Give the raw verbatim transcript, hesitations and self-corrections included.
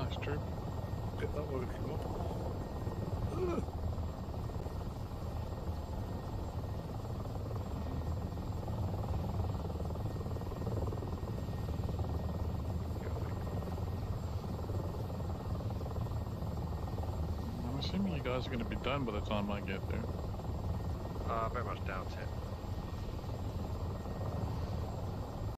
Nice trip. Get that working up. I'm assuming you guys are going to be done by the time I get there. Uh, very much doubt it.